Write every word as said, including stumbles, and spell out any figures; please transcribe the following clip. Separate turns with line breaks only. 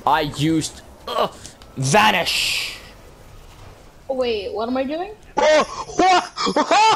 I used uh, vanish.
Oh, wait, what am I doing?
Oh, what?